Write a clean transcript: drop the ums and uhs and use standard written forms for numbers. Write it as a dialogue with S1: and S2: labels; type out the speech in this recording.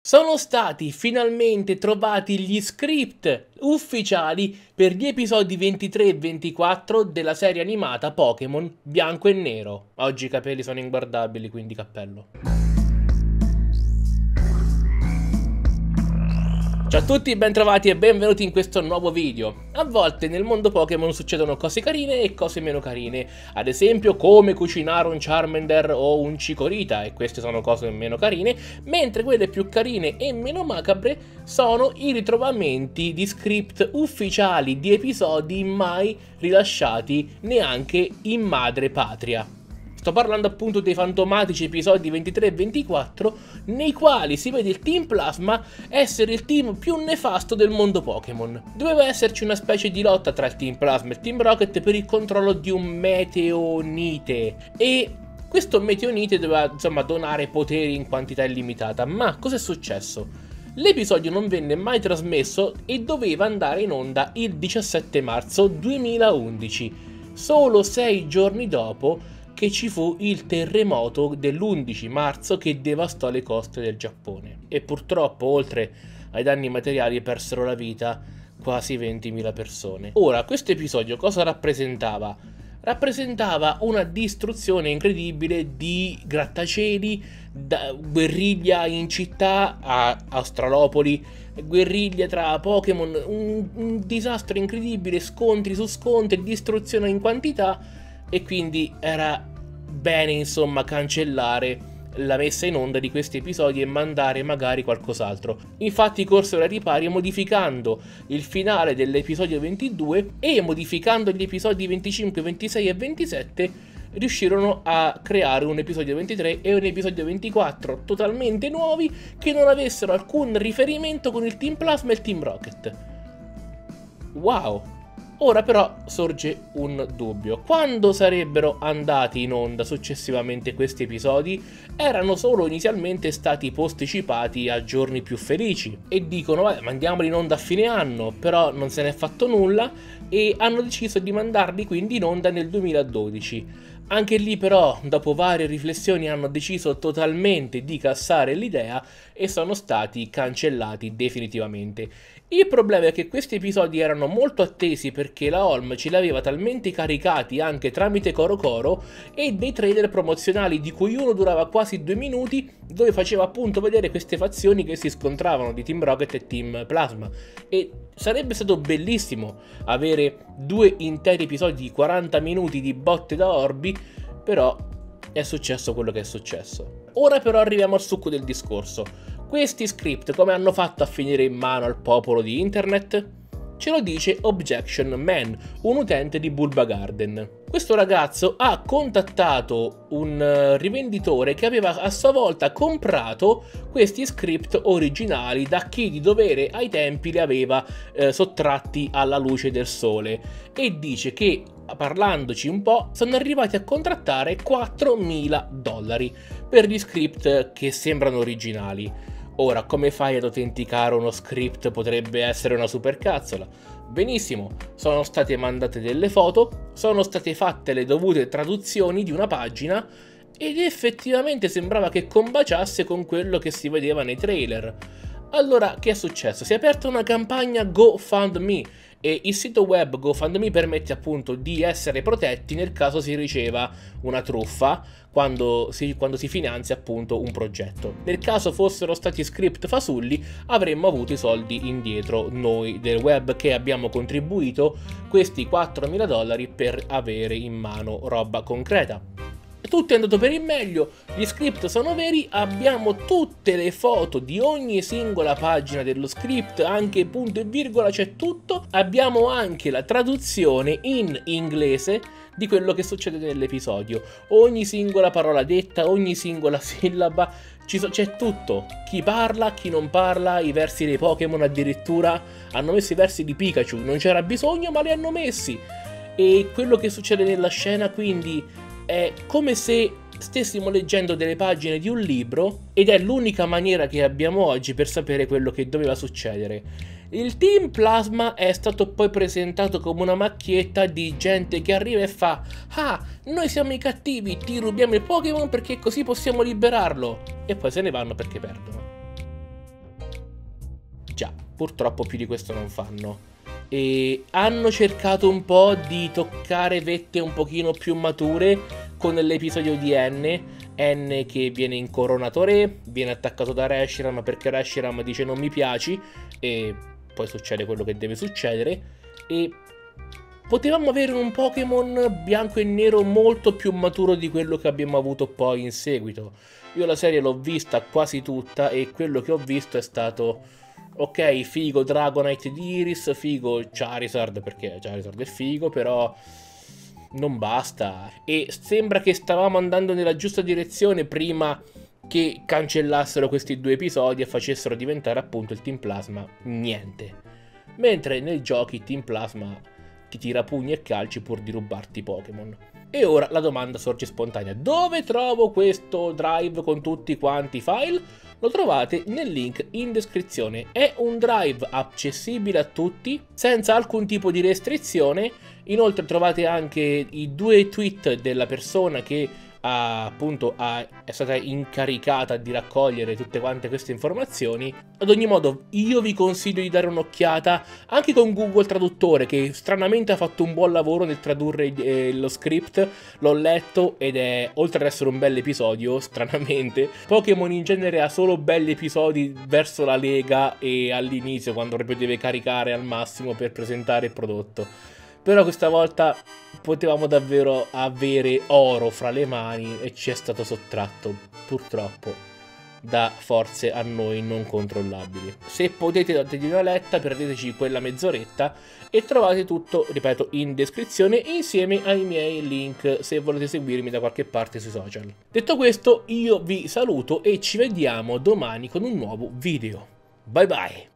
S1: Sono stati finalmente trovati gli script ufficiali per gli episodi 23 e 24 della serie animata Pokémon Bianco e Nero. Oggi i capelli sono inguardabili, quindi cappello. Ciao a tutti, bentrovati e benvenuti in questo nuovo video. A volte nel mondo Pokémon succedono cose carine e cose meno carine, ad esempio come cucinare un Charmander o un Chikorita, e queste sono cose meno carine, mentre quelle più carine e meno macabre sono i ritrovamenti di script ufficiali di episodi mai rilasciati neanche in madre patria. Sto parlando appunto dei fantomatici episodi 23 e 24, nei quali si vede il Team Plasma essere il team più nefasto del mondo Pokémon. Doveva esserci una specie di lotta tra il Team Plasma e il Team Rocket per il controllo di un Meteonite, e questo Meteonite doveva insomma donare poteri in quantità illimitata. Ma cosa è successo? L'episodio non venne mai trasmesso e doveva andare in onda il 17 marzo 2011, solo 6 giorni dopo che ci fu il terremoto dell'11 marzo che devastò le coste del Giappone. E purtroppo, oltre ai danni materiali, persero la vita quasi 20.000 persone. Ora, questo episodio cosa rappresentava? Rappresentava una distruzione incredibile di grattacieli, guerriglia in città a Australopoli, guerriglia tra Pokémon, un disastro incredibile, scontri su scontri, distruzione in quantità, e quindi era bene insomma cancellare la messa in onda di questi episodi e mandare magari qualcos'altro. Infatti corsero ai ripari modificando il finale dell'episodio 22 e modificando gli episodi 25, 26 e 27 riuscirono a creare un episodio 23 e un episodio 24 totalmente nuovi, che non avessero alcun riferimento con il Team Plasma e il Team Rocket. Wow! Ora però sorge un dubbio: quando sarebbero andati in onda successivamente questi episodi? Erano solo inizialmente stati posticipati a giorni più felici e dicono mandiamoli in onda a fine anno, però non se n'è fatto nulla e hanno deciso di mandarli quindi in onda nel 2012. Anche lì però, dopo varie riflessioni, hanno deciso totalmente di cassare l'idea e sono stati cancellati definitivamente. Il problema è che questi episodi erano molto attesi perché la Olm ce li aveva talmente caricati anche tramite CoroCoro e dei trailer promozionali, di cui uno durava quasi 2 minuti, dove faceva appunto vedere queste fazioni che si scontravano di Team Rocket e Team Plasma. E sarebbe stato bellissimo avere 2 interi episodi di 40 minuti di botte da orbi, però è successo quello che è successo. Ora però arriviamo al succo del discorso. Questi script come hanno fatto a finire in mano al popolo di internet? Ce lo dice Objection Man, un utente di Bulba Garden. Questo ragazzo ha contattato un rivenditore che aveva a sua volta comprato questi script originali da chi di dovere ai tempi li aveva sottratti alla luce del sole, e dice che, parlandoci un po', sono arrivati a contrattare $4.000 per gli script che sembrano originali. Ora, come fai ad autenticare uno script? Potrebbe essere una supercazzola. Benissimo, sono state mandate delle foto, sono state fatte le dovute traduzioni di una pagina ed effettivamente sembrava che combaciasse con quello che si vedeva nei trailer. Allora, che è successo? Si è aperta una campagna GoFundMe e il sito web GoFundMe permette appunto di essere protetti nel caso si riceva una truffa quando si finanzia appunto un progetto. Nel caso fossero stati script fasulli, avremmo avuto i soldi indietro noi del web, che abbiamo contribuito questi $4.000 per avere in mano roba concreta. Tutto è andato per il meglio, gli script sono veri, abbiamo tutte le foto di ogni singola pagina dello script, anche punto e virgola, c'è tutto. Abbiamo anche la traduzione in inglese di quello che succede nell'episodio, ogni singola parola detta, ogni singola sillaba, c'è tutto, chi parla, chi non parla, i versi dei Pokémon addirittura, hanno messo i versi di Pikachu, non c'era bisogno ma li hanno messi, e quello che succede nella scena quindi è come se stessimo leggendo delle pagine di un libro, ed è l'unica maniera che abbiamo oggi per sapere quello che doveva succedere. Il Team Plasma è stato poi presentato come una macchietta di gente che arriva e fa: ah, noi siamo i cattivi, ti rubiamo il Pokémon perché così possiamo liberarlo, e poi se ne vanno perché perdono. purtroppo più di questo non fanno. E hanno cercato un po' di toccare vette un pochino più mature con l'episodio di N che viene incoronato re, viene attaccato da Reshiram perché Reshiram dice non mi piaci e poi succede quello che deve succedere. E potevamo avere un Pokémon bianco e nero molto più maturo di quello che abbiamo avuto poi in seguito. Io la serie l'ho vista quasi tutta e quello che ho visto è stato: ok, figo Dragonite di Iris, figo Charizard perché Charizard è figo, però non basta. E sembra che stavamo andando nella giusta direzione prima che cancellassero questi 2 episodi e facessero diventare appunto il Team Plasma niente. Mentre nei giochi Team Plasma ti tira pugni e calci pur di rubarti Pokémon. E ora la domanda sorge spontanea: dove trovo questo drive con tutti quanti i file? Lo trovate nel link in descrizione. È un drive accessibile a tutti, senza alcun tipo di restrizione. Inoltre trovate anche i 2 tweet della persona che è stata incaricata di raccogliere tutte quante queste informazioni. Ad ogni modo io vi consiglio di dare un'occhiata anche con Google Traduttore, che stranamente ha fatto un buon lavoro nel tradurre lo script. L'ho letto ed è, oltre ad essere un bel episodio, stranamente Pokémon in genere ha solo belli episodi verso la lega e all'inizio, quando proprio deve caricare al massimo per presentare il prodotto. Però questa volta potevamo davvero avere oro fra le mani e ci è stato sottratto, purtroppo, da forze a noi non controllabili. Se potete dategli una letta, perdeteci quella mezz'oretta e trovate tutto, ripeto, in descrizione insieme ai miei link se volete seguirmi da qualche parte sui social. Detto questo, io vi saluto e ci vediamo domani con un nuovo video. Bye bye!